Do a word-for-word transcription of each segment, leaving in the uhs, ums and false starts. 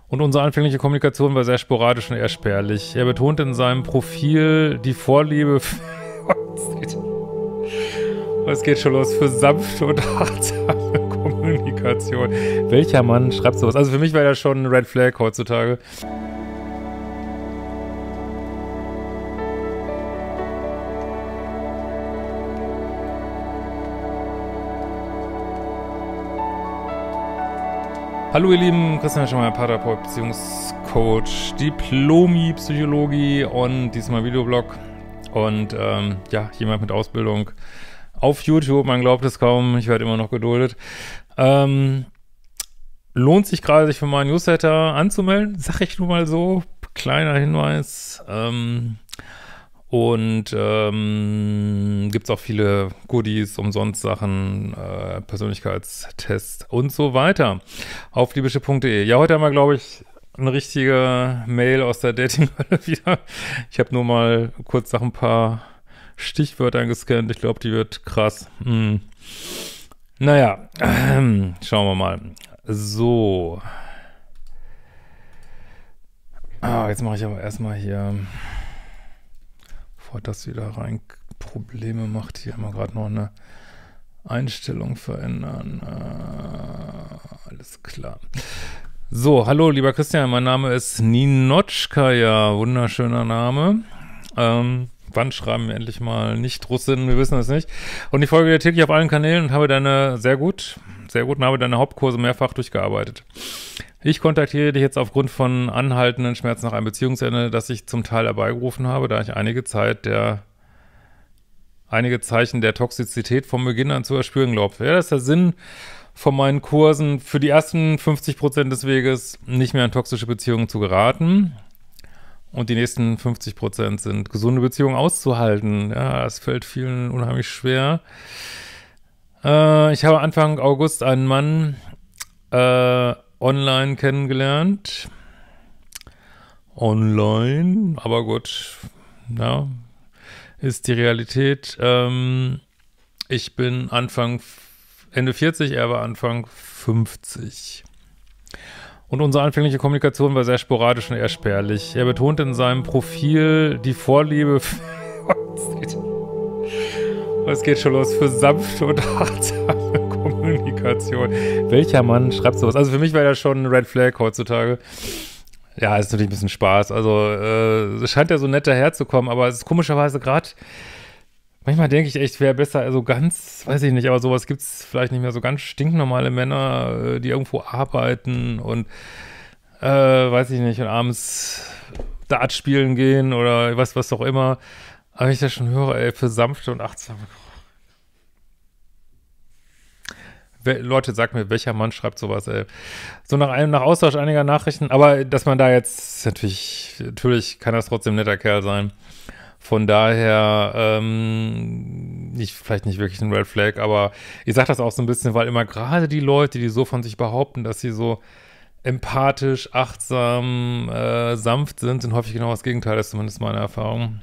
Und unsere anfängliche Kommunikation war sehr sporadisch und eher spärlich. Er betont in seinem Profil die Vorliebe für es geht schon los für sanfte und achtsame Kommunikation. Welcher Mann schreibt sowas? Also für mich wäre das schon ein Red Flag heutzutage. Hallo ihr Lieben, Christian Schemmer, Paartherapeut, Beziehungscoach, Diplomi-Psychologie und diesmal Videoblog und ähm, ja, jemand mit Ausbildung auf YouTube, man glaubt es kaum, ich werde immer noch geduldet. Ähm, lohnt sich gerade, sich für meinen Newsletter anzumelden, sag ich nur mal so, kleiner Hinweis. Ähm, Und ähm, gibt es auch viele Goodies, umsonst Sachen, äh, Persönlichkeitstests und so weiter auf liebische punkt de. Ja, heute haben wir, glaube ich, eine richtige Mail aus der Dating-Hölle wieder. Ich habe nur mal kurz nach ein paar Stichwörtern gescannt. Ich glaube, die wird krass. Hm. Naja, äh, schauen wir mal. So. Ah, jetzt mache ich aber erstmal hier... das wieder rein Probleme macht. Hier mal gerade noch eine Einstellung verändern. Äh, alles klar. So, hallo lieber Christian, mein Name ist Ninotchka, wunderschöner Name. Ähm, wann schreiben wir endlich mal nicht Russinnen? Wir wissen es nicht. Und ich folge dir täglich auf allen Kanälen und habe deine, sehr gut, sehr gut, und habe deine Hauptkurse mehrfach durchgearbeitet. Ich kontaktiere dich jetzt aufgrund von anhaltenden Schmerzen nach einem Beziehungsende, das ich zum Teil herbeigerufen habe, da ich einige Zeit der, einige Zeichen der Toxizität vom Beginn an zu erspüren glaube. Ja, das ist der Sinn von meinen Kursen, für die ersten fünfzig Prozent des Weges nicht mehr in toxische Beziehungen zu geraten und die nächsten fünfzig Prozent sind gesunde Beziehungen auszuhalten. Ja, das fällt vielen unheimlich schwer. Äh, ich habe Anfang August einen Mann, äh, online kennengelernt. Online, aber gut, ja, ist die Realität. Ähm, ich bin Anfang, Ende vierzig, er war Anfang fünfzig. Und unsere anfängliche Kommunikation war sehr sporadisch und eher spärlich. Er betont in seinem Profil die Vorliebe für es geht schon los für sanfte und achtsame Kommunikation. Welcher Mann schreibt sowas? Also für mich wäre das schon ein Red Flag heutzutage. Ja, ist natürlich ein bisschen Spaß. Also äh, es scheint ja so nett daherzukommen, aber es ist komischerweise gerade, manchmal denke ich echt, wäre besser, also ganz, weiß ich nicht, aber sowas gibt es vielleicht nicht mehr, so ganz stinknormale Männer, die irgendwo arbeiten und äh, weiß ich nicht, und abends Dart spielen gehen oder was, was auch immer. Aber ich das schon höre, ey, für sanfte und achtsame. Leute, sagt mir, welcher Mann schreibt sowas, ey. So nach einem, nach Austausch einiger Nachrichten, aber dass man da jetzt, natürlich, natürlich kann das trotzdem ein netter Kerl sein. Von daher, ähm, nicht, vielleicht nicht wirklich ein Red Flag, aber ich sage das auch so ein bisschen, weil immer gerade die Leute, die so von sich behaupten, dass sie so empathisch, achtsam, äh, sanft sind, sind häufig genau das Gegenteil, das ist zumindest meine Erfahrung.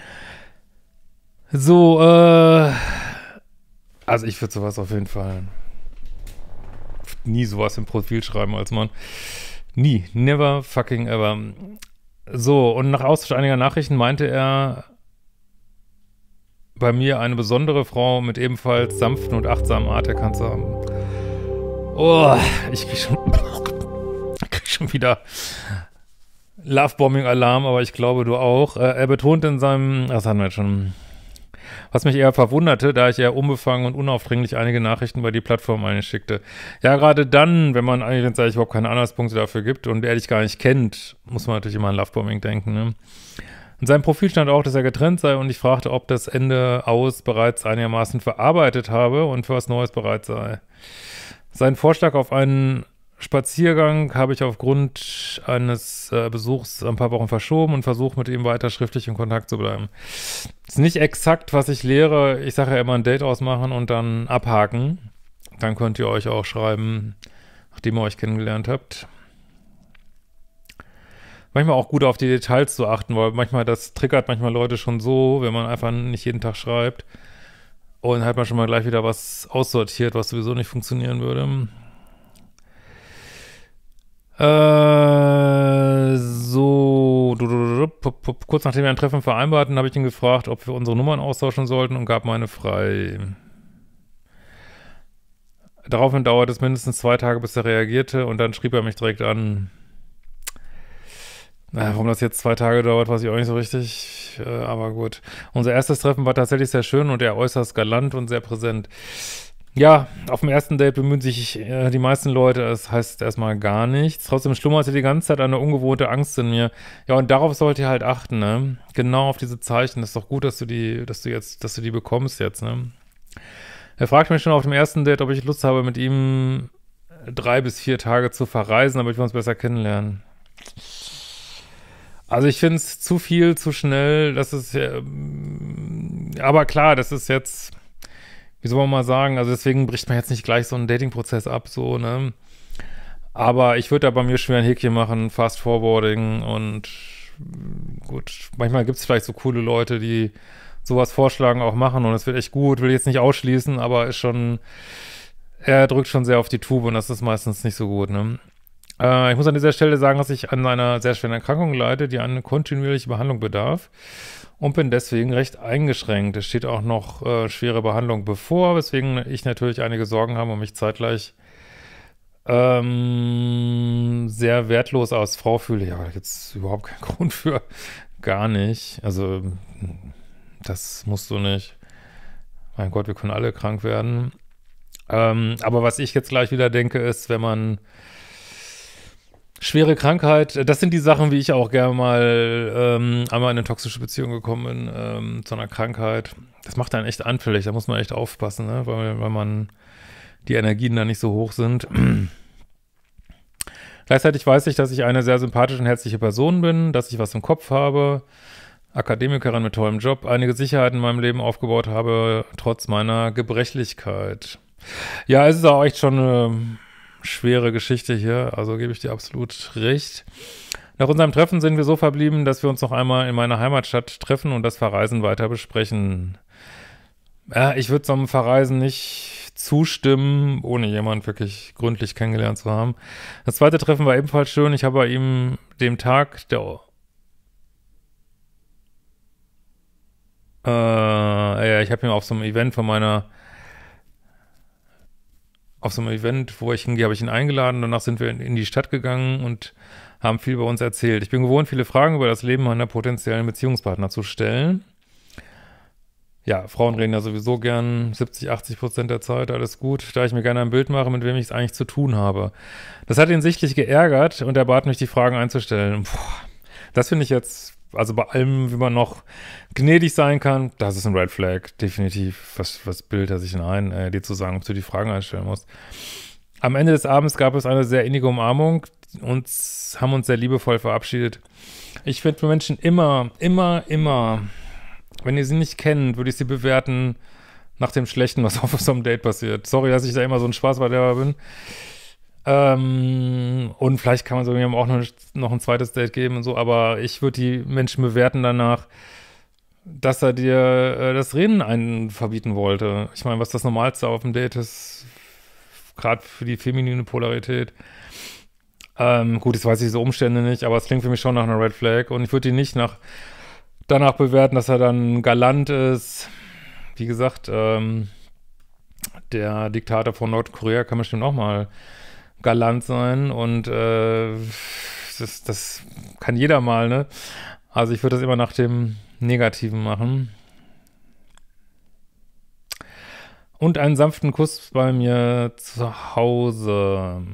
So, äh, also ich würde sowas auf jeden Fall nie sowas im Profil schreiben als Mann. Nie, never fucking ever. So, und nach Austausch einiger Nachrichten meinte er bei mir eine besondere Frau mit ebenfalls sanften und achtsamen Art erkannt zu haben. Oh, ich krieg schon, ich krieg schon wieder Lovebombing-Alarm, aber ich glaube, du auch. Äh, er betont in seinem, das hatten wir jetzt schon, was mich eher verwunderte, da ich eher unbefangen und unaufdringlich einige Nachrichten bei die Plattform einschickte. Ja, gerade dann, wenn man eigentlich wenn es überhaupt keine Anhaltspunkte dafür gibt und er dich gar nicht kennt, muss man natürlich immer an Lovebombing denken, ne? In seinem Profil stand auch, dass er getrennt sei und ich fragte, ob das Ende aus bereits einigermaßen verarbeitet habe und für was Neues bereit sei. Sein Vorschlag auf einen Spaziergang habe ich aufgrund eines äh, Besuchs ein paar Wochen verschoben und versuche mit ihm weiter schriftlich in Kontakt zu bleiben. Ist nicht exakt, was ich lehre. Ich sage ja immer ein Date ausmachen und dann abhaken. Dann könnt ihr euch auch schreiben, nachdem ihr euch kennengelernt habt. Manchmal auch gut auf die Details zu achten, weil manchmal das triggert manchmal Leute schon so, wenn man einfach nicht jeden Tag schreibt. Und dann hat man schon mal gleich wieder was aussortiert, was sowieso nicht funktionieren würde. Äh, kurz nachdem wir ein Treffen vereinbarten, habe ich ihn gefragt, ob wir unsere Nummern austauschen sollten und gab meine frei. Daraufhin dauerte es mindestens zwei Tage, bis er reagierte und dann schrieb er mich direkt an. Naja, warum das jetzt zwei Tage dauert, weiß ich auch nicht so richtig, äh, aber gut. Unser erstes Treffen war tatsächlich sehr schön und er äußerst galant und sehr präsent. Ja, auf dem ersten Date bemühen sich äh, die meisten Leute, das heißt erstmal gar nichts. Trotzdem schlummerte die ganze Zeit eine ungewohnte Angst in mir. Ja, und darauf sollt ihr halt achten, ne? Genau auf diese Zeichen. Das ist doch gut, dass du die, dass du jetzt, dass du die bekommst jetzt, ne? Er fragte mich schon auf dem ersten Date, ob ich Lust habe, mit ihm drei bis vier Tage zu verreisen, damit wir uns besser kennenlernen. Also ich finde es zu viel, zu schnell, das ist ja, aber klar, das ist jetzt, wie soll man mal sagen, also deswegen bricht man jetzt nicht gleich so einen Dating-Prozess ab, so, ne, aber ich würde da bei mir schwer ein Häkchen machen, Fast-Forwarding und gut, manchmal gibt es vielleicht so coole Leute, die sowas vorschlagen, auch machen und es wird echt gut, will jetzt nicht ausschließen, aber ist schon, er drückt schon sehr auf die Tube und das ist meistens nicht so gut, ne. Äh, ich muss an dieser Stelle sagen, dass ich an einer sehr schweren Erkrankung leide, die eine kontinuierliche Behandlung bedarf und bin deswegen recht eingeschränkt. Es steht auch noch äh, schwere Behandlung bevor, weswegen ich natürlich einige Sorgen habe und mich zeitgleich ähm, sehr wertlos als Frau fühle. Ja, aber da gibt es überhaupt keinen Grund für, gar nicht. Also, das musst du nicht. Mein Gott, wir können alle krank werden. Ähm, aber was ich jetzt gleich wieder denke, ist, wenn man schwere Krankheit, das sind die Sachen, wie ich auch gerne mal ähm, einmal in eine toxische Beziehung gekommen bin, ähm, zu einer Krankheit. Das macht einen echt anfällig, da muss man echt aufpassen, ne? weil, weil man die Energien da nicht so hoch sind. Gleichzeitig weiß ich, dass ich eine sehr sympathische und herzliche Person bin, dass ich was im Kopf habe, Akademikerin mit tollem Job, einige Sicherheiten in meinem Leben aufgebaut habe, trotz meiner Gebrechlichkeit. Ja, es ist auch echt schon eine schwere Geschichte hier, also gebe ich dir absolut recht. Nach unserem Treffen sind wir so verblieben, dass wir uns noch einmal in meiner Heimatstadt treffen und das Verreisen weiter besprechen. Ja, ich würde so einem Verreisen nicht zustimmen, ohne jemanden wirklich gründlich kennengelernt zu haben. Das zweite Treffen war ebenfalls schön. Ich habe bei ihm dem Tag der äh, ja, ich habe ihn auf so einem Event von meiner auf so einem Event, wo ich hingehe, habe ich ihn eingeladen. Danach sind wir in, in die Stadt gegangen und haben viel über uns erzählt. Ich bin gewohnt, viele Fragen über das Leben meiner potenziellen Beziehungspartner zu stellen. Ja, Frauen reden ja sowieso gern siebzig, achtzig Prozent der Zeit, alles gut, da ich mir gerne ein Bild mache, mit wem ich es eigentlich zu tun habe. Das hat ihn sichtlich geärgert und er bat mich, die Fragen einzustellen. Puh, das finde ich jetzt, also bei allem, wie man noch gnädig sein kann, das ist ein Red Flag, definitiv. Was, was bildet er sich denn ein, äh, dir zu sagen, ob du die Fragen einstellen musst. Am Ende des Abends gab es eine sehr innige Umarmung und haben uns sehr liebevoll verabschiedet. Ich finde für Menschen immer, immer, immer, wenn ihr sie nicht kennt, würde ich sie bewerten nach dem Schlechten, was auf so einem Date passiert. Sorry, dass ich da immer so ein Spaßverderber bin. Ähm, und vielleicht kann man so jemandem auch noch, noch ein zweites Date geben und so, aber ich würde die Menschen bewerten danach, dass er dir äh, das Reden einen verbieten wollte. Ich meine, was das Normalste auf dem Date ist, gerade für die feminine Polarität. Ähm, gut, jetzt weiß ich diese Umstände nicht, aber es klingt für mich schon nach einer Red Flag und ich würde ihn nicht nach danach bewerten, dass er dann galant ist. Wie gesagt, ähm, der Diktator von Nordkorea kann bestimmt auch mal galant sein und äh, das, das kann jeder mal, ne? Also ich würde das immer nach dem Negativen machen. Und einen sanften Kuss bei mir zu Hause.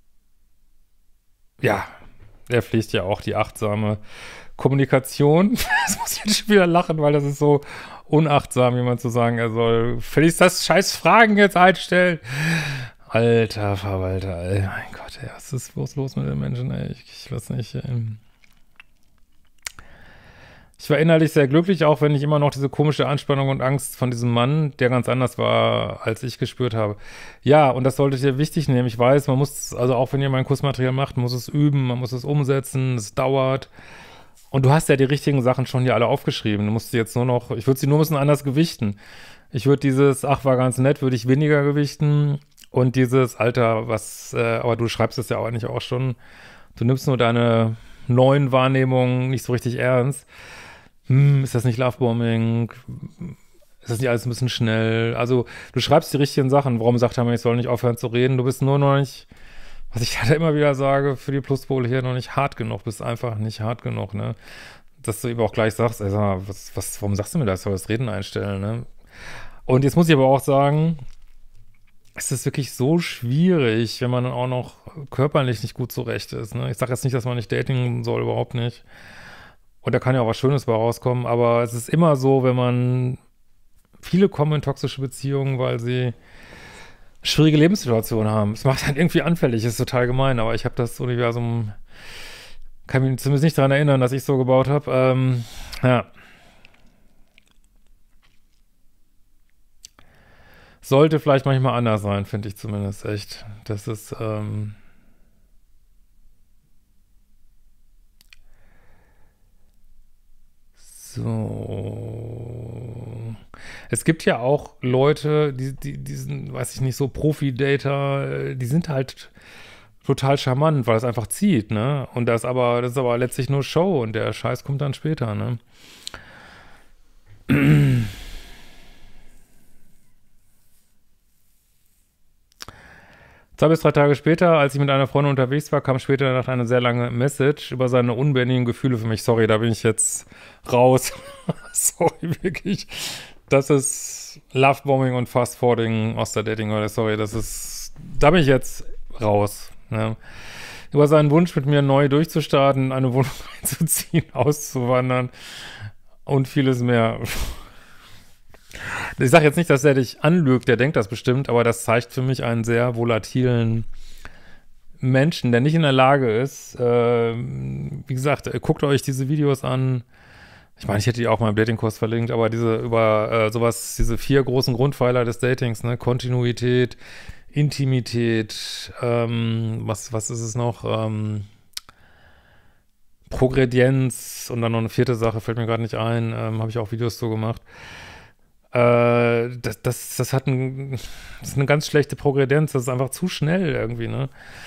Ja, er pflegt ja auch die achtsame Kommunikation. Das muss ich jetzt schon wieder lachen, weil das ist so unachtsam, jemand zu sagen, er soll völlig das scheiß Fragen jetzt einstellen. Alter Verwalter, ey, mein Gott, ey, was ist bloß los mit den Menschen, ey, ich, ich weiß nicht, ey. Ich war innerlich sehr glücklich, auch wenn ich immer noch diese komische Anspannung und Angst von diesem Mann, der ganz anders war, als ich gespürt habe. Ja, und das solltet ihr wichtig nehmen. Ich weiß, man muss, also auch wenn ihr mein Kursmaterial macht, man muss es üben, man muss es umsetzen, es dauert. Und du hast ja die richtigen Sachen schon hier alle aufgeschrieben. Du musst sie jetzt nur noch, ich würde sie nur ein bisschen anders gewichten. Ich würde dieses, ach, war ganz nett, würde ich weniger gewichten. Und dieses, Alter, was, äh, aber du schreibst es ja auch eigentlich auch schon, du nimmst nur deine neuen Wahrnehmung nicht so richtig ernst. Hm, ist das nicht Lovebombing? Ist das nicht alles ein bisschen schnell? Also, du schreibst die richtigen Sachen. Warum sagt er mir, ich soll nicht aufhören zu reden? Du bist nur noch nicht, was ich halt immer wieder sage, für die Pluspole hier noch nicht hart genug. Bist einfach nicht hart genug, ne? Dass du eben auch gleich sagst, ey, sag mal, was, was, warum sagst du mir das? Ich soll das Reden einstellen, ne? Und jetzt muss ich aber auch sagen, es ist wirklich so schwierig, wenn man dann auch noch körperlich nicht gut zurecht ist, ne? Ich sage jetzt nicht, dass man nicht daten soll, überhaupt nicht. Und da kann ja auch was Schönes bei rauskommen, aber es ist immer so, wenn man, viele kommen in toxische Beziehungen, weil sie schwierige Lebenssituationen haben. Es macht dann irgendwie anfällig, ist total gemein, aber ich habe das Universum, kann mich zumindest nicht daran erinnern, dass ich so gebaut habe. Ähm, ja. Sollte vielleicht manchmal anders sein, finde ich zumindest echt. Das ist, ähm so. Es gibt ja auch Leute, die, die, die sind, weiß ich nicht, so Profi-Dater, die sind halt total charmant, weil es einfach zieht, ne? Und das aber, das ist aber letztlich nur Show und der Scheiß kommt dann später, ne? Zwei bis drei Tage später, als ich mit einer Freundin unterwegs war, kam später danach eine sehr lange Message über seine unbändigen Gefühle für mich. Sorry, da bin ich jetzt raus. Sorry, wirklich. Das ist Lovebombing und Fast-Forwarding aus der Dating-Welt. Sorry, das ist, da bin ich jetzt raus. Ne? Über seinen Wunsch, mit mir neu durchzustarten, eine Wohnung einzuziehen, auszuwandern und vieles mehr. Ich sage jetzt nicht, dass er dich anlügt, der denkt das bestimmt, aber das zeigt für mich einen sehr volatilen Menschen, der nicht in der Lage ist, äh, wie gesagt, guckt euch diese Videos an. Ich meine, ich hätte die auch mal im Datingkurs verlinkt, aber diese über äh, sowas, diese vier großen Grundpfeiler des Datings, ne, Kontinuität, Intimität, ähm, was, was ist es noch, ähm, Progredienz und dann noch eine vierte Sache, fällt mir gerade nicht ein, ähm, habe ich auch Videos so gemacht. Äh, das, das, das hat ein, das ist eine ganz schlechte Progredienz, das ist einfach zu schnell irgendwie, ne?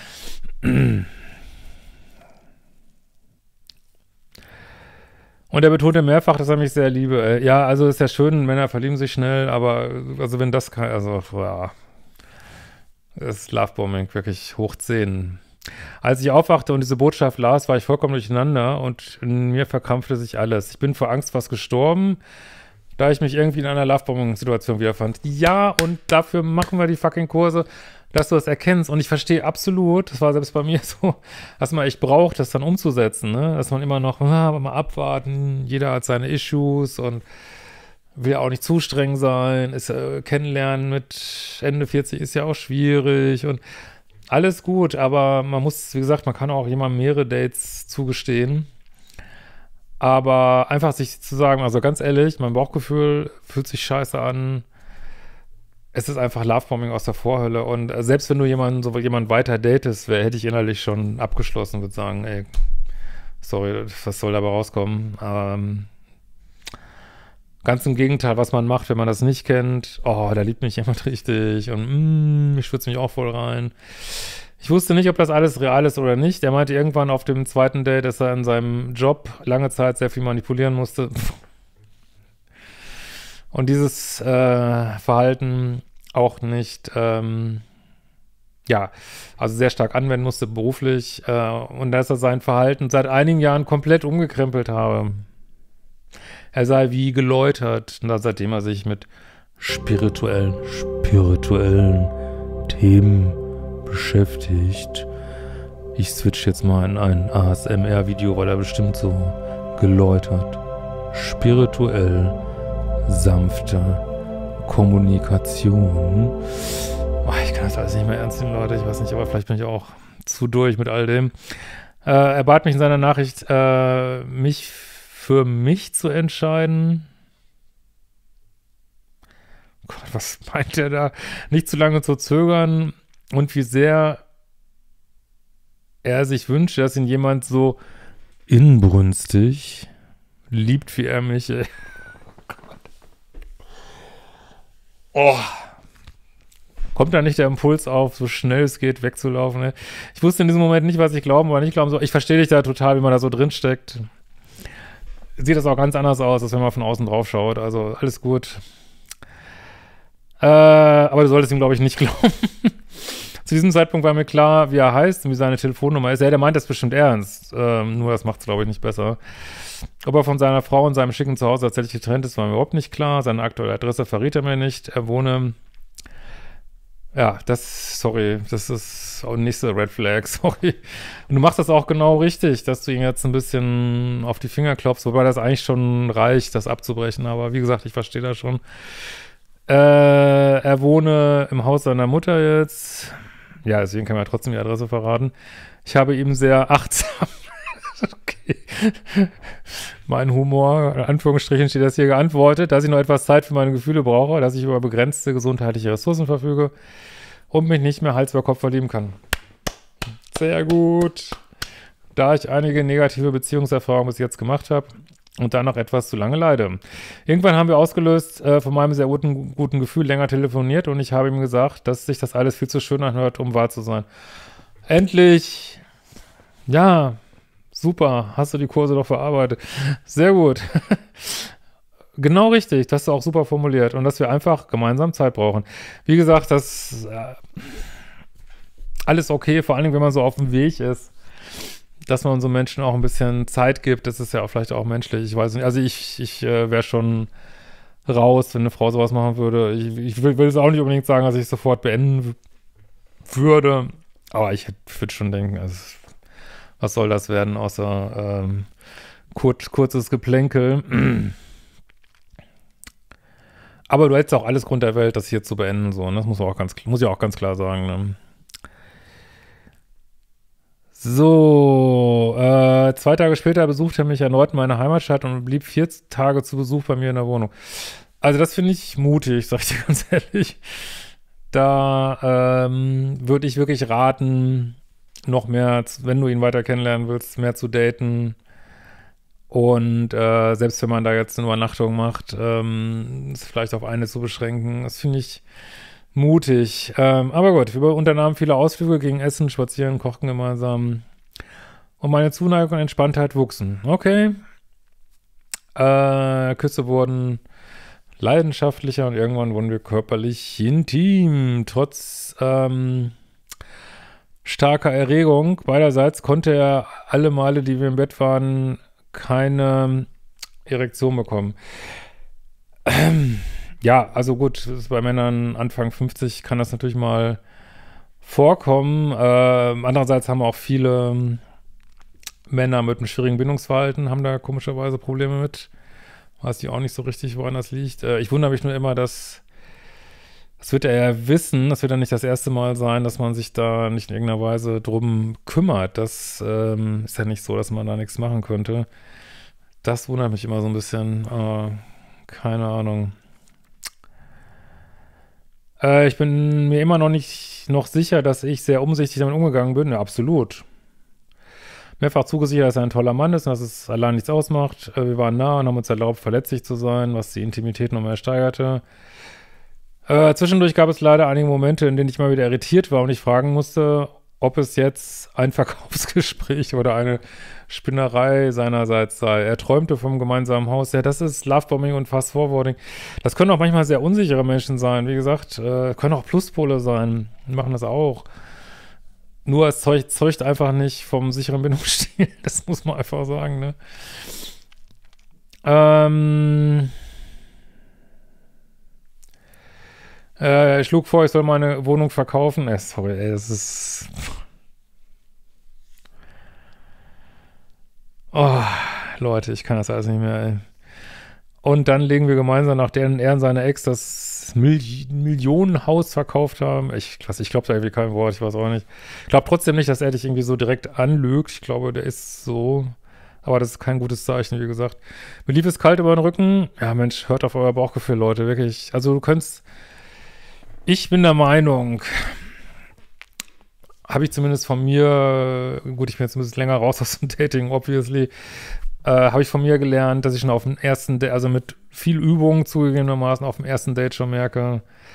Und er betonte mehrfach, dass er mich sehr liebe. Äh, ja, also ist ja schön, Männer verlieben sich schnell, aber also wenn das kann, also ja, das ist Lovebombing, wirklich hoch zehn. Als ich aufwachte und diese Botschaft las, war ich vollkommen durcheinander und in mir verkrampfte sich alles. Ich bin vor Angst fast gestorben, da ich mich irgendwie in einer Lovebombing-Situation wiederfand. Ja, und dafür machen wir die fucking Kurse, dass du das erkennst. Und ich verstehe absolut, das war selbst bei mir so, dass man echt braucht, das dann umzusetzen, ne? Dass man immer noch, ah, mal abwarten, jeder hat seine Issues und will auch nicht zu streng sein, ist äh, kennenlernen mit Ende vierzig ist ja auch schwierig und alles gut, aber man muss, wie gesagt, man kann auch jemandem mehrere Dates zugestehen. Aber einfach sich zu sagen, also ganz ehrlich, mein Bauchgefühl fühlt sich scheiße an. Es ist einfach Lovebombing aus der Vorhölle. Und äh, selbst wenn du jemanden, so jemand weiter datest, wär, hätte ich innerlich schon abgeschlossen, würde sagen, ey, sorry, was soll dabei rauskommen? Ähm, ganz im Gegenteil, was man macht, wenn man das nicht kennt, oh, da liebt mich jemand richtig und mm, ich schwitze mich auch voll rein. Ich wusste nicht, ob das alles real ist oder nicht. Er meinte irgendwann auf dem zweiten Date, dass er in seinem Job lange Zeit sehr viel manipulieren musste. Und dieses äh, Verhalten auch nicht, ähm, ja, also sehr stark anwenden musste beruflich. Äh, und dass er sein Verhalten seit einigen Jahren komplett umgekrempelt habe. Er sei wie geläutert, und seitdem er sich mit spirituellen, spirituellen Themen beschäftigt. Ich switch jetzt mal in ein A S M R-Video, weil er bestimmt so geläutert, spirituell, sanfte Kommunikation. Oh, ich kann das alles nicht mehr ernst nehmen, Leute. Ich weiß nicht, aber vielleicht bin ich auch zu durch mit all dem. Äh, er bat mich in seiner Nachricht, äh, mich für mich zu entscheiden. Gott, was meint er da? Nicht zu lange zu zögern. Und wie sehr er sich wünscht, dass ihn jemand so inbrünstig liebt, wie er mich. Oh. kommt da nicht der Impuls auf, so schnell es geht, wegzulaufen, ne? Ich wusste in diesem Moment nicht, was ich glauben oder nicht glauben soll. Ich verstehe dich da total, wie man da so drin steckt. Sieht das auch ganz anders aus, als wenn man von außen drauf schaut. Also alles gut. Äh, aber du solltest ihm, glaube ich, nicht glauben. Zu diesem Zeitpunkt war mir klar, wie er heißt und wie seine Telefonnummer ist. Ja, der meint das bestimmt ernst. Ähm, nur das macht es, glaube ich, nicht besser. Ob er von seiner Frau und seinem schicken Zuhause tatsächlich getrennt ist, war mir überhaupt nicht klar. Seine aktuelle Adresse verriet er mir nicht. Er wohne... Ja, das, sorry, das ist auch nächste Red Flag, sorry. Und du machst das auch genau richtig, dass du ihn jetzt ein bisschen auf die Finger klopfst, wobei das eigentlich schon reicht, das abzubrechen. Aber wie gesagt, ich verstehe das schon. Äh, er wohne im Haus seiner Mutter jetzt. Ja, deswegen kann man ja trotzdem die Adresse verraten. Ich habe ihm sehr achtsam, okay, mein Humor, in Anführungsstrichen steht das hier, geantwortet, dass ich noch etwas Zeit für meine Gefühle brauche, dass ich über begrenzte gesundheitliche Ressourcen verfüge und mich nicht mehr Hals über Kopf verlieben kann. Sehr gut. Da ich einige negative Beziehungserfahrungen bis jetzt gemacht habe und danach etwas zu lange leide. Irgendwann haben wir ausgelöst äh, von meinem sehr guten, guten Gefühl länger telefoniert und ich habe ihm gesagt, dass sich das alles viel zu schön anhört, um wahr zu sein. Endlich! Ja, super, hast du die Kurse doch verarbeitet. Sehr gut. Genau richtig, das hast du auch super formuliert. Und dass wir einfach gemeinsam Zeit brauchen. Wie gesagt, das äh, alles okay, vor allen Dingen, wenn man so auf dem Weg ist, dass man so Menschen auch ein bisschen Zeit gibt. Das ist ja auch vielleicht auch menschlich. Ich weiß nicht, also ich, ich äh, wäre schon raus, wenn eine Frau sowas machen würde. Ich, ich will, will es auch nicht unbedingt sagen, dass ich sofort beenden würde. Aber ich würde schon denken, also was soll das werden, außer ähm, kurz, kurzes Geplänkel. Aber du hättest auch alles Grund der Welt, das hier zu beenden, so, ne? Das muss man auch ganz, muss ich auch ganz klar sagen, ne? So, äh, zwei Tage später besuchte er mich erneut in meiner Heimatstadt und blieb vier Tage zu Besuch bei mir in der Wohnung. Also das finde ich mutig, sag ich dir ganz ehrlich. Da ähm, würde ich wirklich raten, noch mehr, wenn du ihn weiter kennenlernen willst, mehr zu daten. Und äh, selbst wenn man da jetzt eine Übernachtung macht, ähm, es vielleicht auf eine zu beschränken, das finde ich mutig. Ähm, aber gut, wir unternahmen viele Ausflüge, gingen essen, spazieren, kochten gemeinsam. Und meine Zuneigung und Entspanntheit wuchsen. Okay. Äh, Küsse wurden leidenschaftlicher und irgendwann wurden wir körperlich intim. Trotz ähm, starker Erregung beiderseits konnte er alle Male, die wir im Bett waren, keine Erektion bekommen. Ähm, ja, also gut, das ist bei Männern Anfang fünfzig kann das natürlich mal vorkommen. Ähm, andererseits haben auch viele Männer mit einem schwierigen Bindungsverhalten, haben da komischerweise Probleme mit. Weiß ich auch nicht so richtig, woran das liegt. Äh, ich wundere mich nur immer, dass das wird er ja wissen, das wird ja nicht das erste Mal sein, dass man sich da nicht in irgendeiner Weise drum kümmert. Das ähm, ist ja nicht so, dass man da nichts machen könnte. Das wundert mich immer so ein bisschen. Äh, keine Ahnung. Äh, ich bin mir immer noch nicht noch sicher, dass ich sehr umsichtig damit umgegangen bin. Ja, absolut. Mehrfach zugesichert, dass er ein toller Mann ist und dass es allein nichts ausmacht. Äh, wir waren nah und haben uns erlaubt, verletzlich zu sein, was die Intimität noch mehr steigerte. Äh, zwischendurch gab es leider einige Momente, in denen ich mal wieder irritiert war und ich fragen musste, ob es jetzt ein Verkaufsgespräch oder eine Spinnerei seinerseits sei. Er träumte vom gemeinsamen Haus. Ja, das ist Lovebombing und Fast-Forwarding. Das können auch manchmal sehr unsichere Menschen sein. Wie gesagt, äh, können auch Pluspole sein. Die machen das auch. Nur es zeugt, zeugt einfach nicht vom sicheren Bindungsstil. Das muss man einfach sagen, ne? Ähm... Äh, ich schlug vor, ich soll meine Wohnung verkaufen. Äh, sorry, ey, das ist... Oh, Leute, ich kann das alles nicht mehr, ey. Und dann legen wir gemeinsam, nachdem er und seine Ex das Mil Millionenhaus verkauft haben. Ich, ich glaube da irgendwie kein Wort, ich weiß auch nicht. Ich glaube trotzdem nicht, dass er dich irgendwie so direkt anlügt. Ich glaube, der ist so... Aber das ist kein gutes Zeichen, wie gesagt. Mir lief es kalt über den Rücken. Ja, Mensch, hört auf euer Bauchgefühl, Leute, wirklich. Also du könntest... Ich bin der Meinung, habe ich zumindest von mir, gut, ich bin jetzt ein bisschen länger raus aus dem Dating, obviously, äh, habe ich von mir gelernt, dass ich schon auf dem ersten Date, also mit viel Übung zugegebenermaßen auf dem ersten Date schon merke,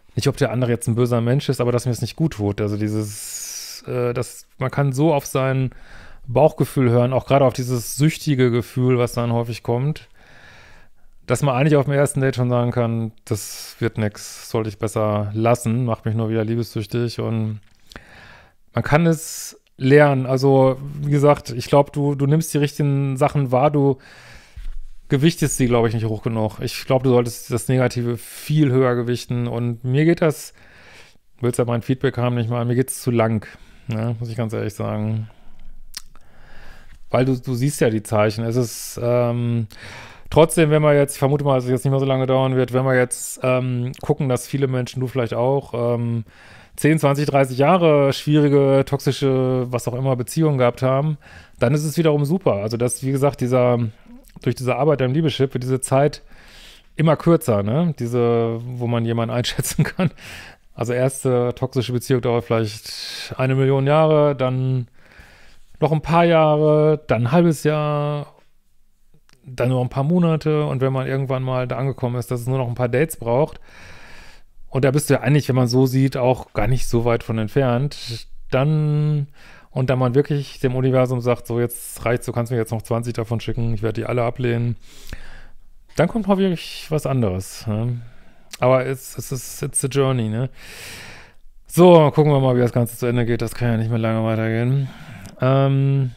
nicht, ob der andere jetzt ein böser Mensch ist, aber dass mir es nicht gut tut. Also dieses, äh, das, man kann so auf sein Bauchgefühl hören, auch gerade auf dieses süchtige Gefühl, was dann häufig kommt, dass man eigentlich auf dem ersten Date schon sagen kann, das wird nix, sollte ich besser lassen, macht mich nur wieder liebessüchtig und man kann es lernen. Also, wie gesagt, ich glaube, du, du nimmst die richtigen Sachen wahr, du gewichtest sie, glaube ich, nicht hoch genug. Ich glaube, du solltest das Negative viel höher gewichten und mir geht das, du willst ja mein Feedback haben, nicht mal, mir geht es zu lang, ne, muss ich ganz ehrlich sagen. Weil du, du siehst ja die Zeichen. Es ist, ähm, trotzdem, wenn wir jetzt, ich vermute mal, dass es jetzt nicht mehr so lange dauern wird, wenn wir jetzt ähm, gucken, dass viele Menschen, du vielleicht auch, ähm, zehn, zwanzig, dreißig Jahre schwierige, toxische, was auch immer, Beziehungen gehabt haben, dann ist es wiederum super. Also, dass, wie gesagt, dieser, durch diese Arbeit am Liebeschip wird diese Zeit immer kürzer, ne? Diese, wo man jemanden einschätzen kann. Also, erste toxische Beziehung dauert vielleicht eine Million Jahre, dann noch ein paar Jahre, dann ein halbes Jahr, dann nur ein paar Monate und wenn man irgendwann mal da angekommen ist, dass es nur noch ein paar Dates braucht und da bist du ja eigentlich, wenn man so sieht, auch gar nicht so weit von entfernt, dann und dann man wirklich dem Universum sagt, so jetzt reicht's, du kannst mir jetzt noch zwanzig davon schicken, ich werde die alle ablehnen, dann kommt auch wirklich was anderes. Ne? Aber es, es ist it's a journey, ne? So, gucken wir mal, wie das Ganze zu Ende geht, das kann ja nicht mehr lange weitergehen. Ähm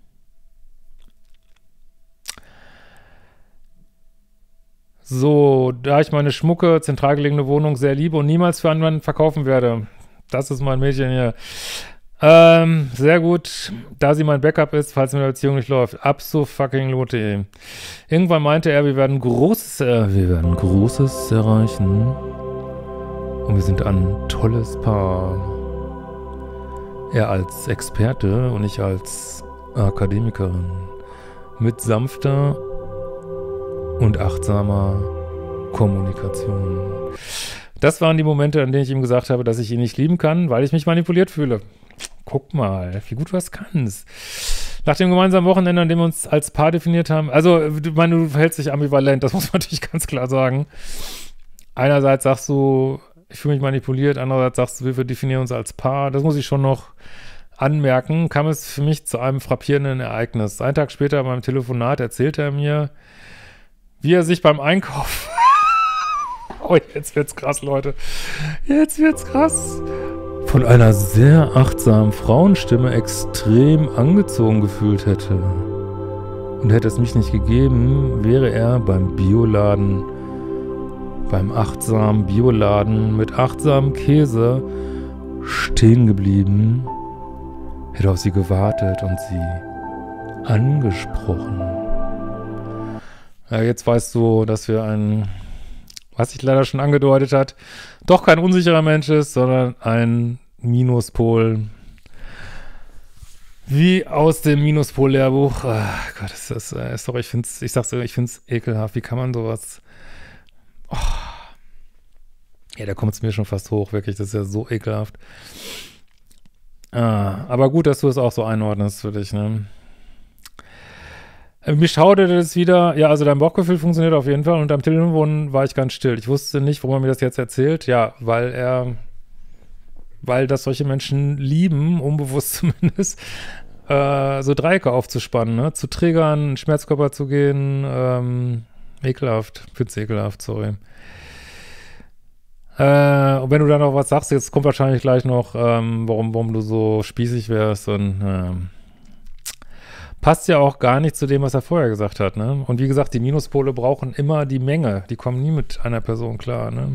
So, da ich meine schmucke, zentral gelegene Wohnung sehr liebe und niemals für anderen verkaufen werde. Das ist mein Mädchen hier. Ähm, sehr gut, da sie mein Backup ist, falls mit der Beziehung nicht läuft. Abso-fucking-lote. Irgendwann meinte er, wir werden Großes, äh, wir werden Großes erreichen. Und wir sind ein tolles Paar. Er als Experte und ich als Akademikerin. Mit sanfter und achtsamer Kommunikation. Das waren die Momente, an denen ich ihm gesagt habe, dass ich ihn nicht lieben kann, weil ich mich manipuliert fühle. Guck mal, wie gut du das kannst. Nach dem gemeinsamen Wochenende, an dem wir uns als Paar definiert haben, also, ich meine, du verhältst dich ambivalent, das muss man natürlich ganz klar sagen. Einerseits sagst du, ich fühle mich manipuliert, andererseits sagst du, wir definieren uns als Paar. Das muss ich schon noch anmerken, kam es für mich zu einem frappierenden Ereignis. Einen Tag später beim Telefonat erzählte er mir, wie er sich beim Einkauf oh, jetzt wird's krass, Leute. Jetzt wird's krass. Von einer sehr achtsamen Frauenstimme extrem angezogen gefühlt hätte. Und hätte es mich nicht gegeben, wäre er beim Bioladen, beim achtsamen Bioladen mit achtsamem Käse stehen geblieben, hätte auf sie gewartet und sie angesprochen. Ja, jetzt weißt du, dass wir ein, was sich leider schon angedeutet hat, doch kein unsicherer Mensch ist, sondern ein Minuspol. Wie aus dem Minuspol-Lehrbuch. Ach Gott, ist das, äh, sorry, ich find's, ich sag's dir, ich find's ekelhaft. Wie kann man sowas, oh. Ja, da kommt es mir schon fast hoch, wirklich, das ist ja so ekelhaft. Ah, aber gut, dass du es auch so einordnest für dich, ne? Mir schauderte es wieder, ja, also dein Bauchgefühl funktioniert auf jeden Fall und am Telefon war ich ganz still. Ich wusste nicht, warum er mir das jetzt erzählt. Ja, weil er, weil das solche Menschen lieben, unbewusst zumindest, äh, so Dreiecke aufzuspannen, ne? Zu triggern, in den Schmerzkörper zu gehen, ähm, ekelhaft, find's ekelhaft, sorry. Äh, und wenn du dann noch was sagst, jetzt kommt wahrscheinlich gleich noch, ähm, warum, warum du so spießig wärst und, ähm, passt ja auch gar nicht zu dem, was er vorher gesagt hat, ne? Und wie gesagt, die Minuspole brauchen immer die Menge. Die kommen nie mit einer Person klar, ne?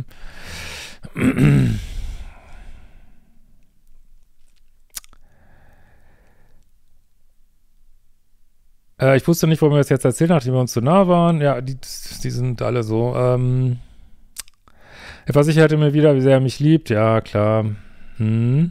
äh, ich wusste nicht, warum er das jetzt erzählt, nachdem wir uns so nah waren. Ja, die, die sind alle so. Ähm, er versicherte mir wieder, wie sehr er mich liebt. Ja, klar. Hm.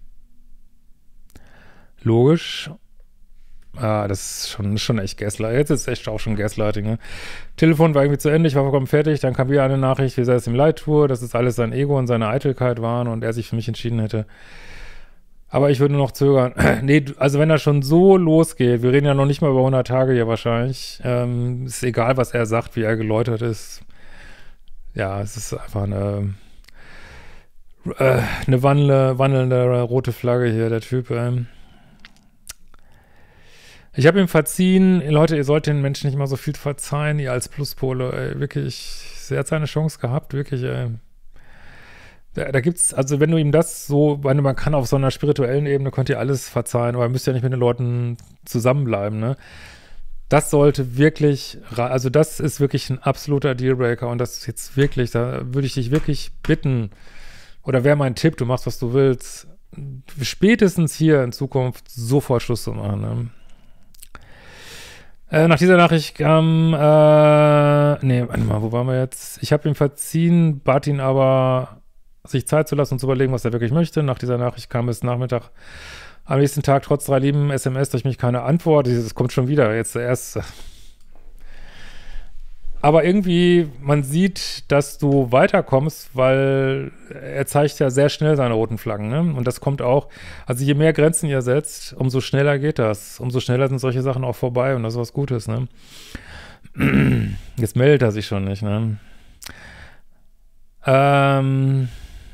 Logisch. Ah, das ist schon, schon echt Gaslighting. Jetzt ist es echt auch schon Gaslighting, ne? Telefon war irgendwie zu Ende, ich war vollkommen fertig, dann kam wieder eine Nachricht, wie sehr es ihm leid tue, dass es alles sein Ego und seine Eitelkeit waren und er sich für mich entschieden hätte. Aber ich würde noch zögern. Nee, also wenn das schon so losgeht, wir reden ja noch nicht mal über hundert Tage hier wahrscheinlich, ähm, ist egal, was er sagt, wie er geläutert ist. Ja, es ist einfach eine äh, eine wandelnde, wandelnde rote Flagge hier, der Typ, ey. Ich habe ihm verziehen. Leute, ihr sollt den Menschen nicht mal so viel verzeihen, ihr als Pluspole, ey, wirklich. Er hat seine Chance gehabt, wirklich, ey. Da, da gibt's, also wenn du ihm das so, meine, man kann auf so einer spirituellen Ebene, könnt ihr alles verzeihen, aber ihr müsst ja nicht mit den Leuten zusammenbleiben, ne? Das sollte wirklich, also das ist wirklich ein absoluter Dealbreaker und das ist jetzt wirklich, da würde ich dich wirklich bitten, oder wäre mein Tipp, du machst, was du willst, spätestens hier in Zukunft sofort Schluss zu machen, ne? Äh, nach dieser Nachricht kam, äh, nee, warte mal, wo waren wir jetzt? Ich habe ihm verziehen, bat ihn aber, sich Zeit zu lassen und zu überlegen, was er wirklich möchte. Nach dieser Nachricht kam es Nachmittag am nächsten Tag trotz drei lieben S M S durch mich keine Antwort. Es kommt schon wieder, jetzt erst. Aber irgendwie, man sieht, dass du weiterkommst, weil er zeigt ja sehr schnell seine roten Flaggen, ne? Und das kommt auch, also je mehr Grenzen ihr setzt, umso schneller geht das. Umso schneller sind solche Sachen auch vorbei und das ist was Gutes, ne? Jetzt meldet er sich schon nicht, ne? Ähm...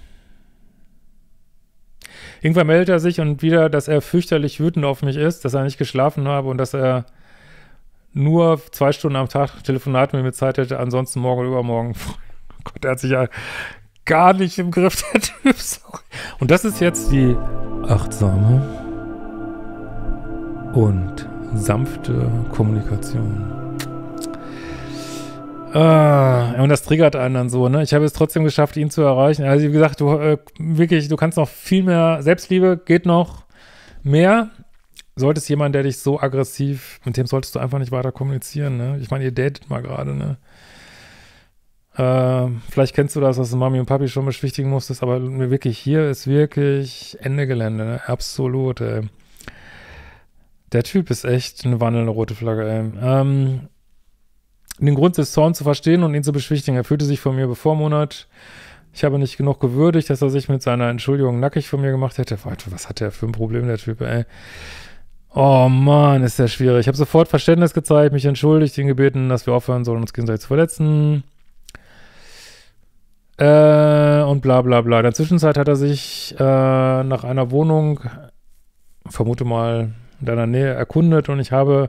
Irgendwann meldet er sich und wieder, dass er fürchterlich wütend auf mich ist, dass er nicht geschlafen habe und dass er nur zwei Stunden am Tag Telefonat mit mir Zeit hätte, ansonsten morgen oder übermorgen. Oh Gott, er hat sich ja gar nicht im Griff, der Typ. Und das ist jetzt die achtsame und sanfte Kommunikation. Ah, und das triggert einen dann so, ne? Ich habe es trotzdem geschafft, ihn zu erreichen. Also wie gesagt, du äh, wirklich, du kannst noch viel mehr, Selbstliebe geht noch mehr. Solltest jemand, der dich so aggressiv, mit dem solltest du einfach nicht weiter kommunizieren, ne? Ich meine, ihr datet mal gerade, ne? Äh, vielleicht kennst du das, was du Mami und Papi schon beschwichtigen musstest, aber wirklich, hier ist wirklich Ende Gelände, ne? Absolut, ey. Der Typ ist echt eine wandelnde rote Flagge, ey. Ähm, den Grund des Zorns zu verstehen und ihn zu beschwichtigen. Er fühlte sich von mir bevormundet. Ich habe nicht genug gewürdigt, dass er sich mit seiner Entschuldigung nackig von mir gemacht hätte. Was hat der für ein Problem, der Typ, ey? Oh Mann, ist der schwierig. Ich habe sofort Verständnis gezeigt, mich entschuldigt, ihn gebeten, dass wir aufhören sollen, uns gegenseitig zu verletzen. Äh, und bla bla bla. In der Zwischenzeit hat er sich äh, nach einer Wohnung, vermute mal, in deiner Nähe erkundet und ich habe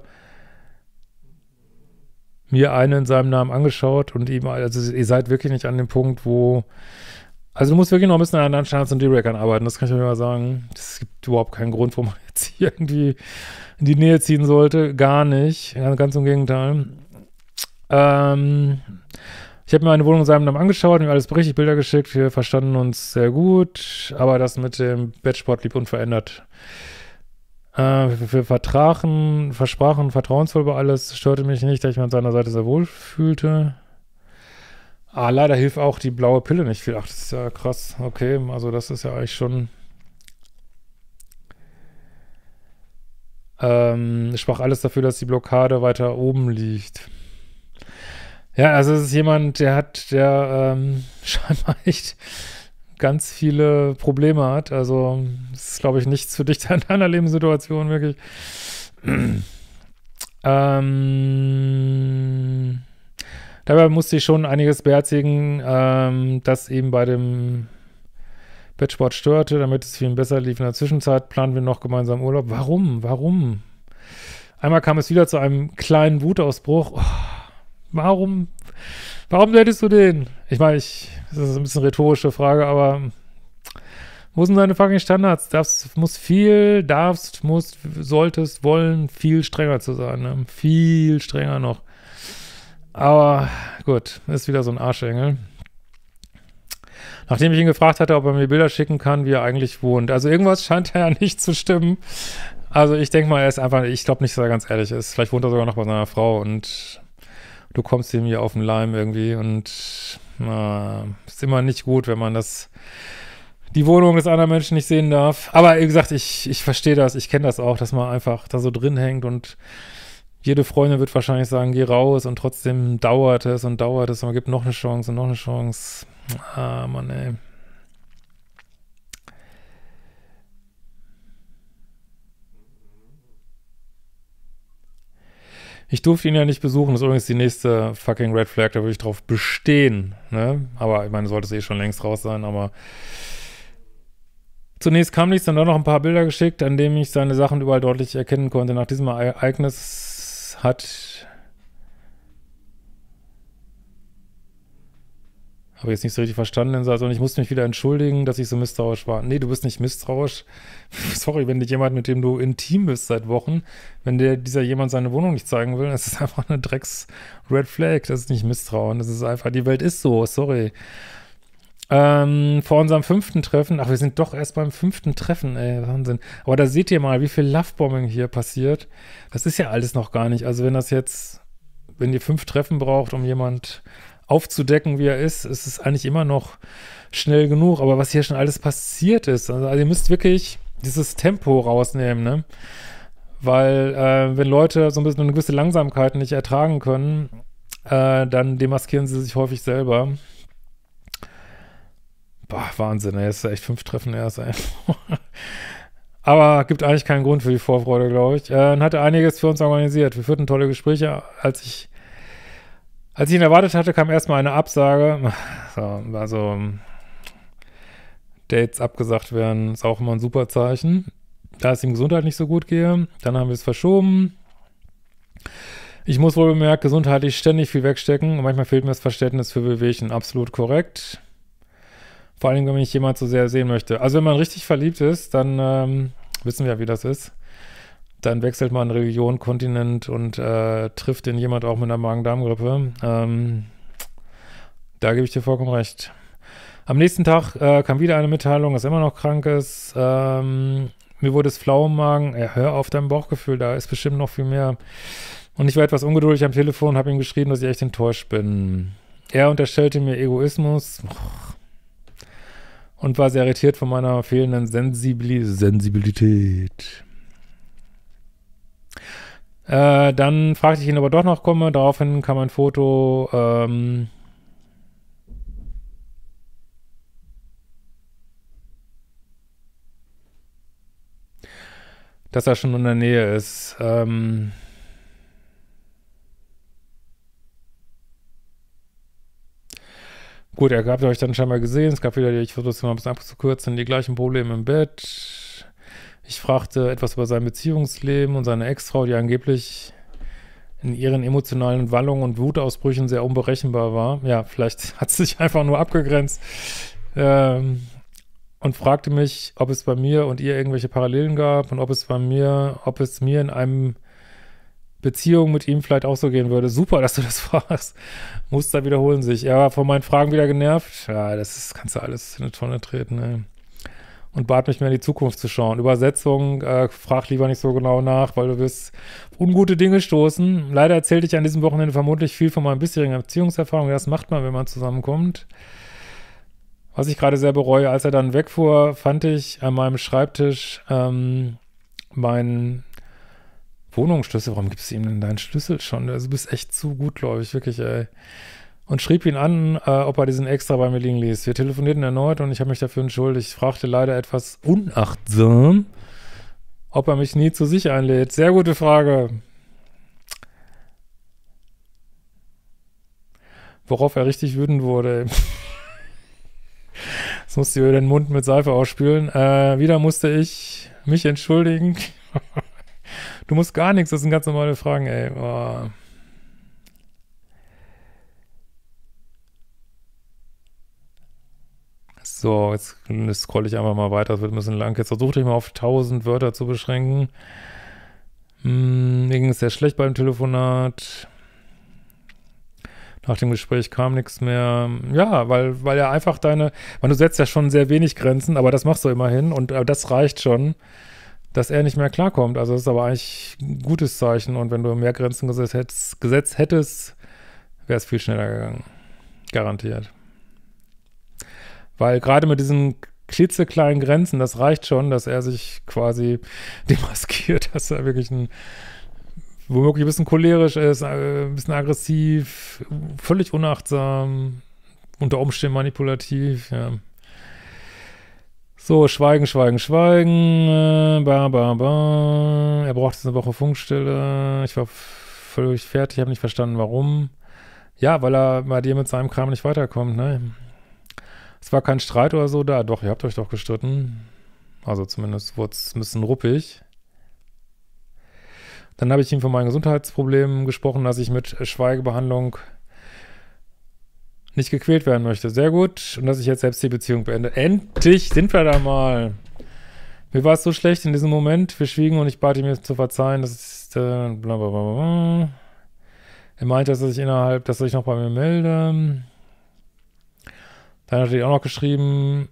mir einen in seinem Namen angeschaut und ihm, also ihr seid wirklich nicht an dem Punkt, wo, also du musst wirklich noch ein bisschen an deinen Standards und D-Rackern arbeiten, das kann ich euch mal sagen. Es gibt überhaupt keinen Grund, warum man jetzt hier irgendwie in die Nähe ziehen sollte, gar nicht, ganz im Gegenteil. Ähm, ich habe mir eine Wohnung in seinem Namen angeschaut, mir alles berichtet, Bilder geschickt, wir verstanden uns sehr gut, aber das mit dem Bettsport blieb unverändert. Äh, wir, wir vertragen, versprachen vertrauensvoll über alles, störte mich nicht, da ich mich an seiner Seite sehr wohl fühlte. Ah, leider hilft auch die blaue Pille nicht viel. Ach, das ist ja krass. Okay, also das ist ja eigentlich schon ähm, sprach alles dafür, dass die Blockade weiter oben liegt. Ja, also es ist jemand, der hat, der ähm, scheinbar echt ganz viele Probleme hat. Also das ist, glaube ich, nichts für dich in deiner Lebenssituation, wirklich. ähm, dabei musste ich schon einiges beherzigen, ähm, das eben bei dem Bettsport störte, damit es für ihn besser lief. In der Zwischenzeit planen wir noch gemeinsam Urlaub. Warum? Warum? Einmal kam es wieder zu einem kleinen Wutausbruch. Oh, warum? Warum datest du den? Ich meine, ich, das ist ein bisschen eine rhetorische Frage, aber wo sind deine fucking Standards? Das muss viel, darfst, musst, solltest, wollen, viel strenger zu sein, ne? Viel strenger noch. Aber gut, ist wieder so ein Arschengel. Nachdem ich ihn gefragt hatte, ob er mir Bilder schicken kann, wie er eigentlich wohnt. Also irgendwas scheint ja nicht zu stimmen. Also ich denke mal, er ist einfach, ich glaube nicht, dass er ganz ehrlich ist. Vielleicht wohnt er sogar noch bei seiner Frau und du kommst ihm hier auf den Leim irgendwie und na, ist immer nicht gut, wenn man das, die Wohnung des anderen Menschen nicht sehen darf. Aber wie gesagt, ich, ich verstehe das, ich kenne das auch, dass man einfach da so drin hängt und jede Freundin wird wahrscheinlich sagen, geh raus und trotzdem dauert es und dauert es und man gibt noch eine Chance und noch eine Chance. Ah, Mann, ey. Ich durfte ihn ja nicht besuchen, das ist übrigens die nächste fucking Red Flag, da würde ich drauf bestehen, ne? Aber ich meine, sollte es eh schon längst raus sein, aber Zunächst kam nichts, dann auch noch ein paar Bilder geschickt, an denen ich seine Sachen überall deutlich erkennen konnte. Nach diesem Ereignis hat, habe ich jetzt nicht so richtig verstanden, also ich musste mich wieder entschuldigen, dass ich so misstrauisch war. Nee, du bist nicht misstrauisch. Sorry, wenn dich jemand, mit dem du intim bist seit Wochen, wenn dir dieser jemand seine Wohnung nicht zeigen will, das ist einfach eine Drecks-Red Flag, das ist nicht Misstrauen, das ist einfach, die Welt ist so, sorry. Ähm, vor unserem fünften Treffen, ach, wir sind doch erst beim fünften Treffen, ey, Wahnsinn. Aber da seht ihr mal, wie viel Lovebombing hier passiert. Das ist ja alles noch gar nicht. Also wenn das jetzt, wenn ihr fünf Treffen braucht, um jemand aufzudecken, wie er ist, ist es eigentlich immer noch schnell genug. Aber was hier schon alles passiert ist, also, also ihr müsst wirklich dieses Tempo rausnehmen, ne? Weil äh, wenn Leute so ein bisschen eine gewisse Langsamkeit nicht ertragen können, äh, dann demaskieren sie sich häufig selber. Boah, Wahnsinn, ey, ist ja echt fünf Treffen erst, ey. Aber gibt eigentlich keinen Grund für die Vorfreude, glaube ich. Äh, und hatte einiges für uns organisiert. Wir führten tolle Gespräche. Als ich, als ich ihn erwartet hatte, kam erstmal eine Absage. So, also Dates abgesagt werden, ist auch immer ein super Zeichen. Da es ihm Gesundheit nicht so gut gehe, dann haben wir es verschoben. Ich muss wohl bemerkt, gesundheitlich ständig viel wegstecken und manchmal fehlt mir das Verständnis für Wehwehchen. Absolut korrekt. Vor allem, wenn mich jemand so sehr sehen möchte. Also wenn man richtig verliebt ist, dann ähm, wissen wir ja, wie das ist. Dann wechselt man Religion, Kontinent und äh, trifft den jemand auch mit einer Magen-Darm-Grippe. Ähm, da gebe ich dir vollkommen recht. Am nächsten Tag äh, kam wieder eine Mitteilung, dass er immer noch krank ist. Ähm, mir wurde es flau im Magen. Ja, hör auf dein Bauchgefühl, da ist bestimmt noch viel mehr. Und ich war etwas ungeduldig am Telefon, habe ihm geschrieben, dass ich echt enttäuscht bin. Er unterstellte mir Egoismus. Und war sehr irritiert von meiner fehlenden Sensibili- Sensibilität. Äh, dann fragte ich ihn, ob er doch noch komme. Daraufhin kam ein Foto, ähm, dass er schon in der Nähe ist. Ähm, Gut, ihr habt euch dann scheinbar gesehen, es gab wieder, die, ich versuche es mal ein bisschen abzukürzen, die gleichen Probleme im Bett. Ich fragte etwas über sein Beziehungsleben und seine Ex-Frau, die angeblich in ihren emotionalen Wallungen und Wutausbrüchen sehr unberechenbar war. Ja, vielleicht hat sie sich einfach nur abgegrenzt. Ähm, und fragte mich, ob es bei mir und ihr irgendwelche Parallelen gab und ob es bei mir, ob es mir in einem Beziehung mit ihm vielleicht auch so gehen würde. Super, dass du das fragst. Muster wiederholen sich. Er war von meinen Fragen wieder genervt. Ja, das ist, kannst du alles in eine Tonne treten, ey. Und bat mich mehr in die Zukunft zu schauen. Übersetzung, äh, frag lieber nicht so genau nach, weil du wirst auf ungute Dinge stoßen. Leider erzählte ich an diesem Wochenende vermutlich viel von meinen bisherigen Beziehungserfahrungen. Das macht man, wenn man zusammenkommt. Was ich gerade sehr bereue, als er dann wegfuhr, fand ich an meinem Schreibtisch ähm, meinen Wohnungsschlüssel. Warum gibst du ihm denn deinen Schlüssel schon? Also du bist echt zu gut, glaube ich, wirklich, ey. Und schrieb ihn an, äh, ob er diesen extra bei mir liegen ließ. Wir telefonierten erneut und ich habe mich dafür entschuldigt. Ich fragte leider etwas unachtsam, ob er mich nie zu sich einlädt. Sehr gute Frage. Worauf er richtig wütend wurde. Jetzt musste ich über den Mund mit Seife ausspülen. Äh, wieder musste ich mich entschuldigen. Du musst gar nichts, das sind ganz normale Fragen, ey. Oh. So, jetzt scroll ich einfach mal weiter, das wird ein bisschen lang. Jetzt versuche ich mal auf tausend Wörter zu beschränken. Hm, mir ging es sehr schlecht beim Telefonat. Nach dem Gespräch kam nichts mehr. Ja, weil, weil ja einfach deine, weil du setzt ja schon sehr wenig Grenzen, aber das machst du immerhin und äh, das reicht schon, dass er nicht mehr klarkommt. Also das ist aber eigentlich ein gutes Zeichen. Und wenn du mehr Grenzen gesetzt hättest, gesetzt hättest wäre es viel schneller gegangen. Garantiert. Weil gerade mit diesen klitzekleinen Grenzen, das reicht schon, dass er sich quasi demaskiert, dass er wirklich ein, womöglich ein bisschen cholerisch ist, ein bisschen aggressiv, völlig unachtsam, unter Umständen manipulativ, ja. So, schweigen, schweigen, schweigen, äh, ba, ba, ba. Er braucht jetzt eine Woche Funkstille. Ich war völlig fertig, habe nicht verstanden, warum. Ja, weil er bei dir mit seinem Kram nicht weiterkommt, ne? Es war kein Streit oder so da. Doch, ihr habt euch doch gestritten. Also zumindest wurde es ein bisschen ruppig. Dann habe ich ihm von meinen Gesundheitsproblemen gesprochen, dass ich mit Schweigebehandlung nicht gequält werden möchte. Sehr gut. Und dass ich jetzt selbst die Beziehung beende. Endlich sind wir da mal. Mir war es so schlecht in diesem Moment. Wir schwiegen und ich bat ihm mir zu verzeihen. Das ist äh, bla bla bla bla. Er meinte, dass er sich innerhalb, dass er sich noch bei mir melde. Dann hat er dir auch noch geschrieben,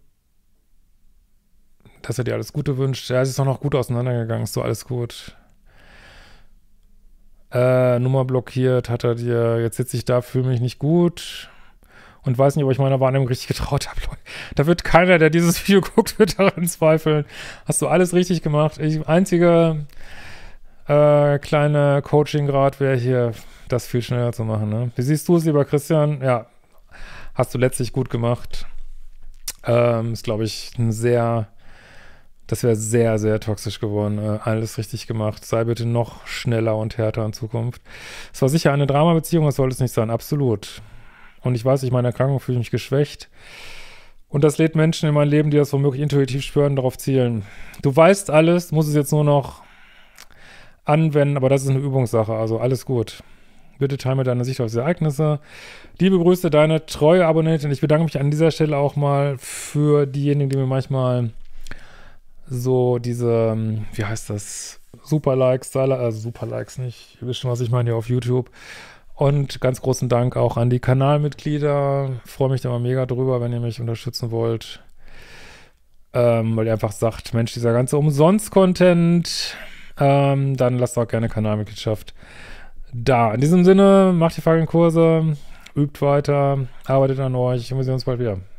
dass er dir alles Gute wünscht. Ja, es ist auch noch gut auseinandergegangen. Ist so alles gut. Äh, Nummer blockiert hat er dir. Jetzt sitze ich da, fühle mich nicht gut. Und weiß nicht, ob ich meiner Wahrnehmung richtig getraut habe. Da wird keiner, der dieses Video guckt, wird daran zweifeln. Hast du alles richtig gemacht. Ich, einzige äh, kleine Coaching-Grad wäre hier, das viel schneller zu machen. Ne? Wie siehst du es, lieber Christian? Ja, hast du letztlich gut gemacht. Ähm, ist, glaube ich, ein sehr, das wäre sehr, sehr toxisch geworden. Äh, alles richtig gemacht. Sei bitte noch schneller und härter in Zukunft. Es war sicher eine Dramabeziehung, das sollte es nicht sein. Absolut. Und ich weiß, ich meine Erkrankung fühle mich geschwächt. Und das lädt Menschen in mein Leben, die das womöglich intuitiv spüren, darauf zielen. Du weißt alles, musst es jetzt nur noch anwenden, aber das ist eine Übungssache, also alles gut. Bitte teile mir deine Sicht auf diese Ereignisse. Liebe Grüße, deine treue Abonnentin. Ich bedanke mich an dieser Stelle auch mal für diejenigen, die mir manchmal so diese, wie heißt das, Super-Likes, also Super-Likes nicht, ihr wisst schon, was ich meine hier auf YouTube. Und ganz großen Dank auch an die Kanalmitglieder. Freue mich da mal mega drüber, wenn ihr mich unterstützen wollt. Ähm, weil ihr einfach sagt, Mensch, dieser ganze Umsonst-Content, ähm, dann lasst auch gerne Kanalmitgliedschaft da. In diesem Sinne, macht die Kurse, übt weiter, arbeitet an euch und wir sehen uns bald wieder.